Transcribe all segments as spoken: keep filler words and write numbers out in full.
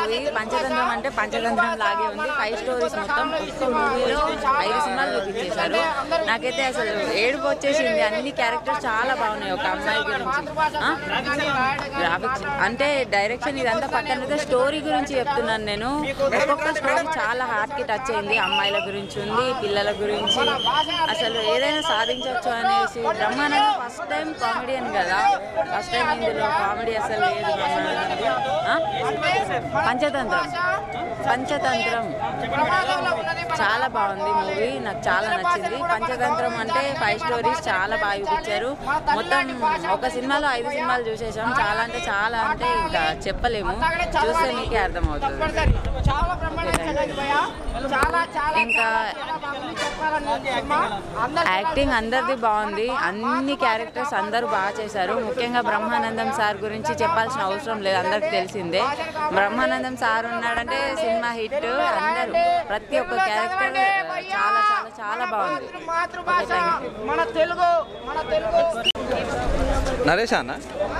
Movie Panchatantram అంటే పంచతంత్రం లాగే ఉంది. ఫైవ్ స్టోరీస్ మొత్తం ఒక్క మూవీలో ఐదు సినిమాలు చూపించేశారు. నాకైతే అసలు ఏడుపు వచ్చేసింది. అన్ని క్యారెక్టర్స్ చాలా బాగున్నాయి. ఒక అమ్మాయి గురించి గ్రాఫిక్స్ అంటే డైరెక్షన్ ఇదంతా పక్కన పెడితే స్టోరీ గురించి చెప్తున్నాను నేను. ఒక్కొక్క స్టోరీ చాలా హార్ట్కి టచ్ అయింది. అమ్మాయిల గురించి ఉంది, పిల్లల గురించి, అసలు ఏదైనా సాధించవచ్చు అనేసి. బ్రహ్మానందం ఫస్ట్ టైం కామెడియన్ కదా, ఫస్ట్ టైం ఇందులో కామెడీ అసలు లేదు. పంచతంత్రం పంచతంత్రం చాలా బాగుంది మూవీ, నాకు చాలా నచ్చింది. పంచతంత్రం అంటే ఫైవ్ స్టోరీస్ చాలా బాగా చూపించారు. మొత్తం ఒక సినిమాలో ఐదు సినిమాలు చూసేసాం. చాలా అంటే చాలా అంటే ఇంకా చెప్పలేము, చూస్తే మీకే అర్థమవుతుంది. ఇంకా యాక్టింగ్ అందరిది బాగుంది. అన్ని క్యారెక్టర్స్ అందరూ బాగా చేశారు. ముఖ్యంగా బ్రహ్మానందం సార్ గురించి చెప్పాల్సిన అవసరం లేదు, అందరికి తెలిసిందే. బ్రహ్మానందం సార్ ఉన్నాడంటే సినిమా హిట్. అందరూ ప్రతి ఒక్క క్యారెక్టర్ చాలా చాలా చాలా బాగుంది. నరేష్ అన్న,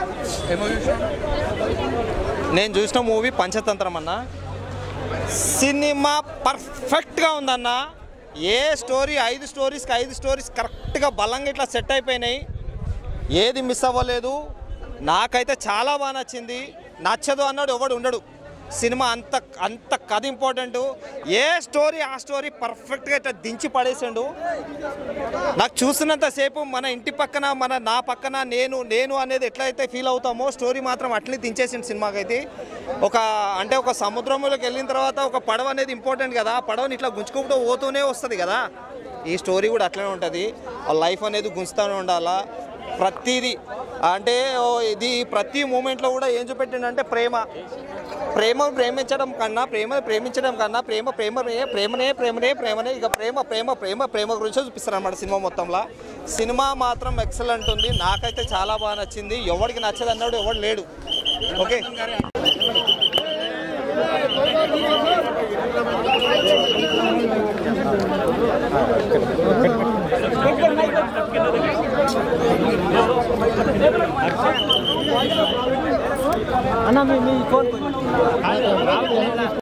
నేను చూసిన మూవీ పంచతంత్రం అన్న. సినిమా పర్ఫెక్ట్గా ఉందన్న. ఏ స్టోరీ ఐదు స్టోరీస్కి ఐదు స్టోరీస్ కరెక్ట్గా బలంగా ఇట్లా సెట్ అయిపోయినాయి. ఏది మిస్ అవ్వలేదు. నాకైతే చాలా బాగా నచ్చింది. నచ్చదు అన్నాడు ఎవడు ఉండడు. సినిమా అంత అంత కథ ఇంపార్టెంట్. ఏ స్టోరీ ఆ స్టోరీ పర్ఫెక్ట్గా ఇట్లా దించి పడేసాడు. నాకు చూసినంతసేపు మన ఇంటి పక్కన మన నా పక్కన నేను నేను అనేది ఎట్లయితే ఫీల్ అవుతామో స్టోరీ మాత్రం అట్లనే దించేసిండు సినిమాకైతే. ఒక అంటే ఒక సముద్రంలోకి వెళ్ళిన తర్వాత ఒక పడవ అనేది ఇంపార్టెంట్ కదా, ఆ పడవని ఇట్లా గుంజుకుంటూ పోతూనే వస్తుంది కదా. ఈ స్టోరీ కూడా అట్లనే ఉంటుంది. లైఫ్ అనేది గుంజుతూనే ఉండాలా ప్రతిదీ. అంటే ఇది ప్రతి మూమెంట్లో కూడా ఏం చూపెట్టిండంటే ప్రేమ ప్రేమ ప్రేమించడం కన్నా ప్రేమ ప్రేమించడం కన్నా ప్రేమ ప్రేమ ప్రేమనే ప్రేమనే ప్రేమనే ఇక ప్రేమ ప్రేమ ప్రేమ ప్రేమ గురించి చూపిస్తారు అన్నమాట సినిమా మొత్తంలో. సినిమా మాత్రం ఎక్సలెంట్ ఉంది. నాకైతే చాలా బాగా నచ్చింది. ఎవరికి నచ్చదు అన్నాడు ఎవడు లేడు. ఓకే, అన్న మీ ఫోన్